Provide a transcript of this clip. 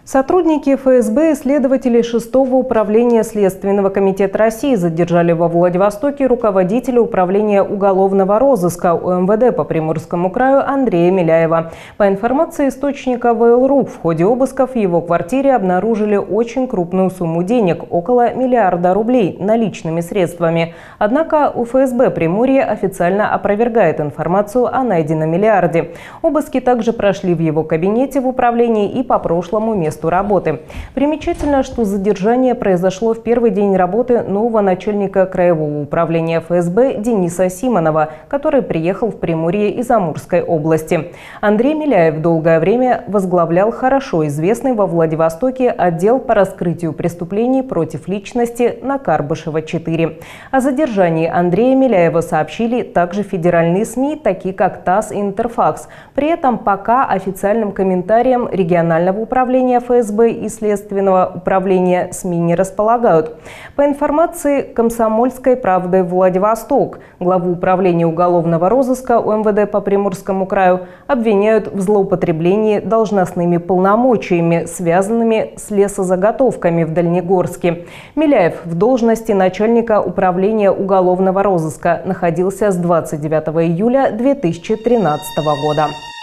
Сотрудники ФСБ и следователи 6-го управления Следственного комитета России задержали во Владивостоке руководителя управления уголовного розыска УМВД по Приморскому краю Андрея Миляева. По информации источника ВЛРУ, в ходе обысков в его квартире обнаружили очень крупную сумму денег – около миллиарда рублей наличными средствами. Однако УФСБ Приморье официально опровергает информацию о найденном миллиарде. Обыски также прошли в его кабинете в управлении и по прошлому месту работы. Примечательно, что задержание произошло в первый день работы нового начальника Краевого управления ФСБ Дениса Симонова, который приехал в Приморье из Амурской области. Андрей Миляев долгое время возглавлял хорошо известный во Владивостоке отдел по раскрытию преступлений против личности на Карбышева-4. О задержании Андрея Миляева сообщили также федеральные СМИ, такие как ТАСС и Интерфакс. При этом пока официальным комментарием регионального управления ФСБ и Следственного управления СМИ не располагают. По информации «Комсомольской правды» Владивосток, главу управления уголовного розыска УМВД по Приморскому краю обвиняют в злоупотреблении должностными полномочиями, связанными с лесозаготовками в Дальнегорске. Миляев в должности начальника управления уголовного розыска находился с 29 июля 2013 года.